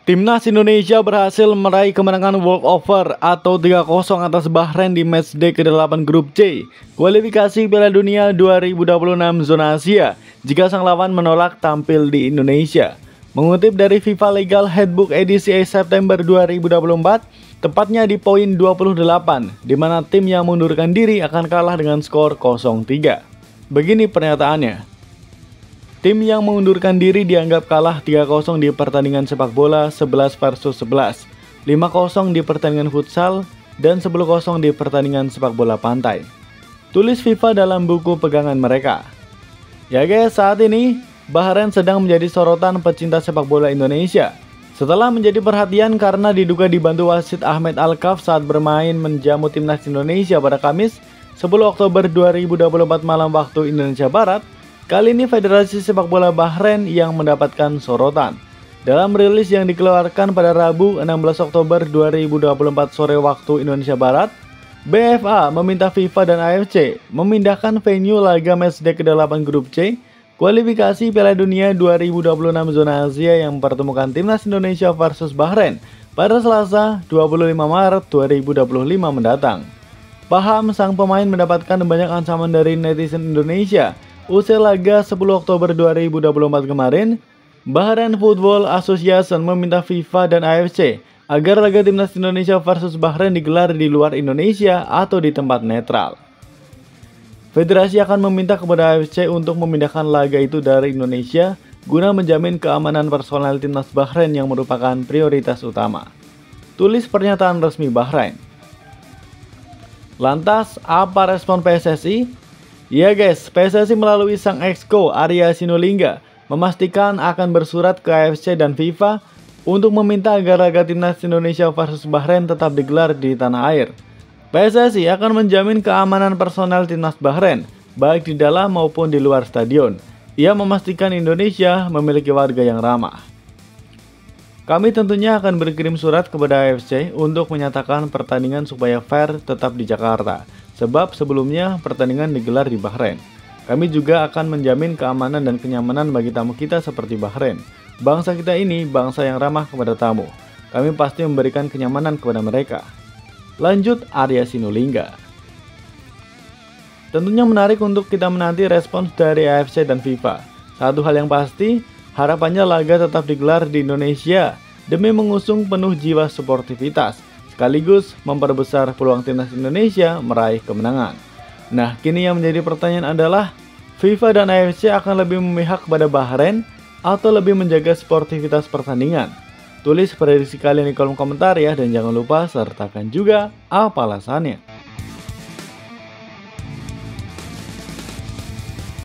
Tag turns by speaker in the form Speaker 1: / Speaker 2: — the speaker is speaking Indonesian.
Speaker 1: Timnas Indonesia berhasil meraih kemenangan walkover atau 3-0 atas Bahrain di matchday ke-8 grup C kualifikasi Piala Dunia 2026 zona Asia jika sang lawan menolak tampil di Indonesia. Mengutip dari FIFA Legal Handbook edisi September 2024, tepatnya di poin 28, di mana tim yang mengundurkan diri akan kalah dengan skor 0-3. Begini pernyataannya. Tim yang mengundurkan diri dianggap kalah 3-0 di pertandingan sepak bola 11 versus 11, 5-0 di pertandingan futsal, dan 10-0 di pertandingan sepak bola pantai. Tulis FIFA dalam buku pegangan mereka. Ya guys, saat ini Bahrain sedang menjadi sorotan pecinta sepak bola Indonesia. Setelah menjadi perhatian karena diduga dibantu wasit Ahmed Alkaf saat bermain menjamu timnas Indonesia pada Kamis 10 Oktober 2024 malam waktu Indonesia Barat. Kali ini Federasi Sepak Bola Bahrain yang mendapatkan sorotan. Dalam rilis yang dikeluarkan pada Rabu 16 Oktober 2024 sore waktu Indonesia Barat, BFA meminta FIFA dan AFC memindahkan venue laga matchday ke-8 grup C kualifikasi Piala Dunia 2026 zona Asia yang mempertemukan timnas Indonesia versus Bahrain pada Selasa 25 Maret 2025 mendatang. Paham sang pemain mendapatkan banyak ancaman dari netizen Indonesia. Usai laga 10 Oktober 2024 kemarin, Bahrain Football Association meminta FIFA dan AFC agar laga timnas Indonesia versus Bahrain digelar di luar Indonesia atau di tempat netral. Federasi akan meminta kepada AFC untuk memindahkan laga itu dari Indonesia guna menjamin keamanan personel timnas Bahrain yang merupakan prioritas utama. Tulis pernyataan resmi Bahrain. Lantas, apa respon PSSI? Ya guys, PSSI melalui sang exco Arya Sinulinga memastikan akan bersurat ke AFC dan FIFA untuk meminta agar laga timnas Indonesia versus Bahrain tetap digelar di tanah air. PSSI akan menjamin keamanan personel timnas Bahrain, baik di dalam maupun di luar stadion. Ia memastikan Indonesia memiliki warga yang ramah. Kami tentunya akan berkirim surat kepada AFC untuk menyatakan pertandingan supaya fair tetap di Jakarta. Sebab sebelumnya pertandingan digelar di Bahrain. Kami juga akan menjamin keamanan dan kenyamanan bagi tamu kita seperti Bahrain. Bangsa kita ini bangsa yang ramah kepada tamu. Kami pasti memberikan kenyamanan kepada mereka. Lanjut Arya Sinulinga. Tentunya menarik untuk kita menanti respons dari AFC dan FIFA. Satu hal yang pasti, harapannya laga tetap digelar di Indonesia demi mengusung penuh jiwa sportivitas, sekaligus memperbesar peluang timnas Indonesia meraih kemenangan. Nah, kini yang menjadi pertanyaan adalah, FIFA dan AFC akan lebih memihak kepada Bahrain atau lebih menjaga sportivitas pertandingan? Tulis prediksi kalian di kolom komentar ya, dan jangan lupa sertakan juga apa alasannya.